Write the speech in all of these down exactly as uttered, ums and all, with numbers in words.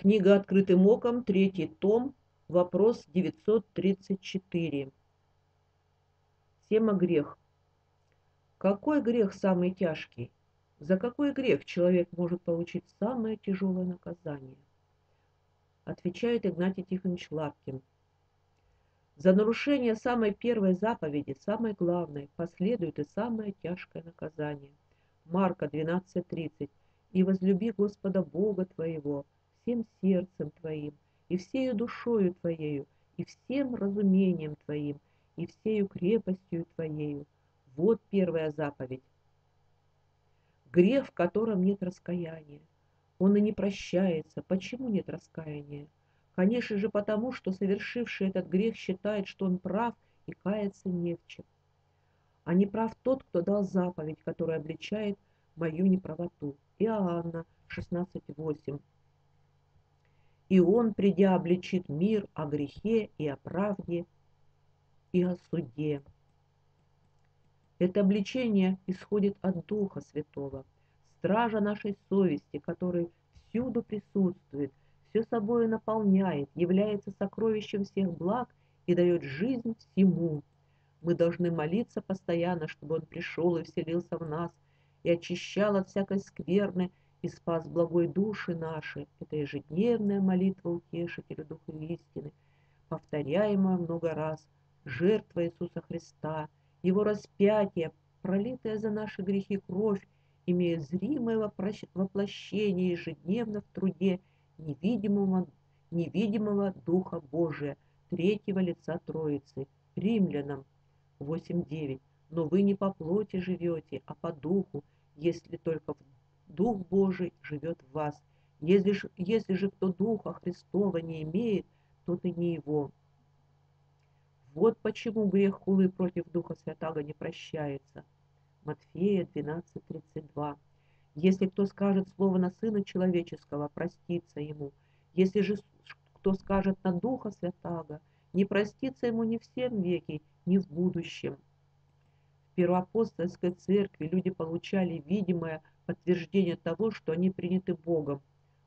Книга «Открытым оком», третий том, вопрос девятьсот тридцать четыре. Тема грех. Какой грех самый тяжкий? За какой грех человек может получить самое тяжелое наказание? Отвечает Игнатий Тихонович Лапкин. За нарушение самой первой заповеди, самой главной, последует и самое тяжкое наказание. Марка двенадцать тридцать. «И возлюби Господа Бога твоего всем сердцем твоим, и всею душою твоею, и всем разумением твоим, и всею крепостью твоею». Вот первая заповедь. Грех, в котором нет раскаяния. Он и не прощается. Почему нет раскаяния? Конечно же потому, что совершивший этот грех считает, что он прав и каяться не в чем. А не прав тот, кто дал заповедь, которая обличает мою неправоту. Иоанна шестнадцать восемь. И он, придя, обличит мир о грехе и о правде и о суде. Это обличение исходит от Духа Святого, стража нашей совести, который всюду присутствует, все собою наполняет, является сокровищем всех благ и дает жизнь всему. Мы должны молиться постоянно, чтобы Он пришел и вселился в нас, и очищал от всякой скверны, и спас благой души наши. Это ежедневная молитва утешителю Духа истины, повторяемая много раз. Жертва Иисуса Христа, Его распятие, пролитая за наши грехи кровь, имеет зримое воплощение ежедневно в труде невидимого, невидимого Духа Божия, третьего лица Троицы. Римлянам восемь девять. Но вы не по плоти живете, а по духу, если только Дух Божий живет в вас. Если же, если же кто Духа Христова не имеет, тот и не его. Вот почему грех хулы против Духа Святаго не прощается. Матфея двенадцать тридцать два. Если кто скажет слово на Сына Человеческого, простится ему. Если же кто скажет на Духа Святаго, не простится ему ни в сем веке, ни в будущем. В первоапостольской церкви люди получали видимое подтверждение того, что они приняты Богом,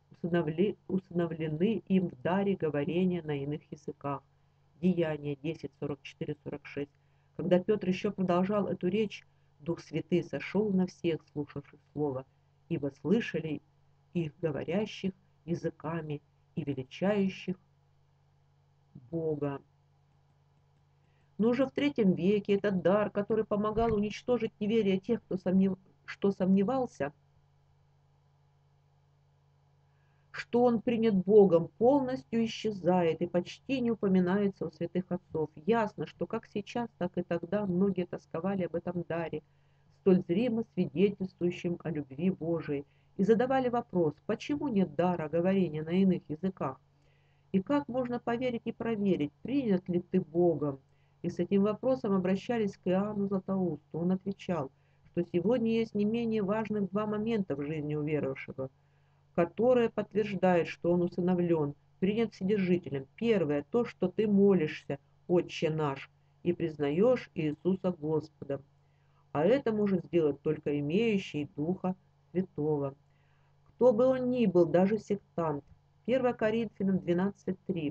усыновлены им в даре говорения на иных языках. Деяния десять сорок четыре сорок шесть. Когда Петр еще продолжал эту речь, Дух Святый сошел на всех, слушавших слово, ибо слышали их говорящих языками и величающих Бога. Но уже в третьем веке этот дар, который помогал уничтожить неверие тех, кто сомнев... что сомневался, что он принят Богом, полностью исчезает и почти не упоминается у святых отцов. Ясно, что как сейчас, так и тогда многие тосковали об этом даре, столь зримо свидетельствующем о любви Божией, и задавали вопрос, почему нет дара говорения на иных языках, и как можно поверить и проверить, принят ли ты Богом. И с этим вопросом обращались к Иоанну Златоусту. Он отвечал, что сегодня есть не менее важных два момента в жизни уверовавшего, которое подтверждает, что он усыновлен, принят Вседержителем. Первое – то, что ты молишься, Отче наш, и признаешь Иисуса Господом. А это может сделать только имеющий Духа Святого. Кто бы он ни был, даже сектант. первое Коринфянам двенадцать три.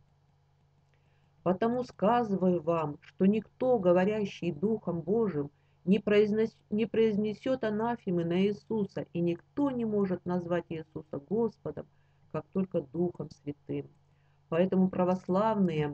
Потому сказываю вам, что никто, говорящий Духом Божиим, не, произнес, не произнесет анафемы на Иисуса, и никто не может назвать Иисуса Господом, как только Духом Святым. Поэтому православные,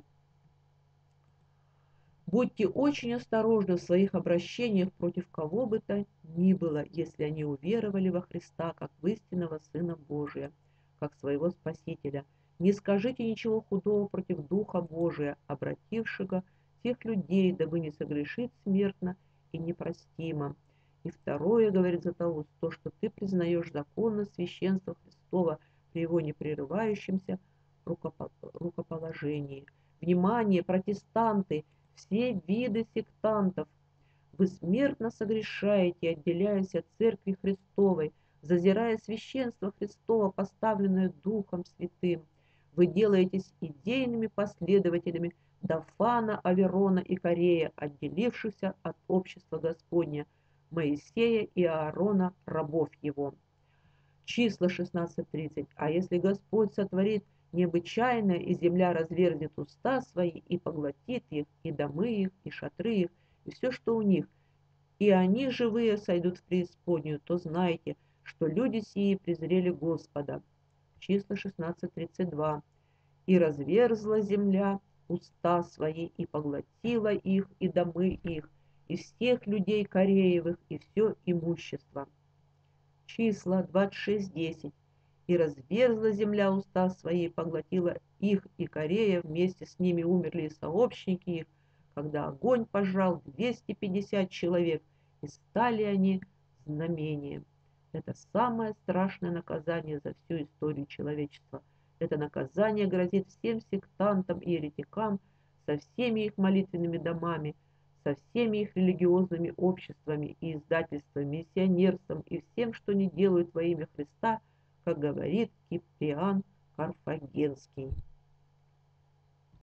будьте очень осторожны в своих обращениях против кого бы то ни было, если они уверовали во Христа как в истинного Сына Божия, как своего Спасителя. Не скажите ничего худого против Духа Божия, обратившего тех людей, дабы не согрешить смертно и непростимо. И второе, говорит Златоуст, то, что ты признаешь законно священство Христова при его непрерывающемся рукоположении. Внимание, протестанты, все виды сектантов! Вы смертно согрешаете, отделяясь от Церкви Христовой, зазирая священство Христова, поставленное Духом Святым. Вы делаетесь идейными последователями Дафана, Аверона и Корея, отделившихся от общества Господня, Моисея и Аарона, рабов его. Числа шестнадцать тридцать. А если Господь сотворит необычайное, и земля разверзнет уста свои, и поглотит их, и домы их, и шатры их, и все, что у них, и они живые сойдут в преисподнюю, то знайте, что люди сии презрели Господа. Числа шестнадцать тридцать два. И разверзла земля уста свои, и поглотила их, и домы их, и всех людей Кореевых, и все имущество. Числа двадцать шесть десять. И разверзла земля уста свои, и поглотила их, и Корея, вместе с ними умерли и сообщники их, когда огонь пожрал двести пятьдесят человек, и стали они знамением. Это самое страшное наказание за всю историю человечества. Это наказание грозит всем сектантам и еретикам со всеми их молитвенными домами, со всеми их религиозными обществами и издательствами, миссионерством и всем, что не делают во имя Христа, как говорит Киприан Карфагенский.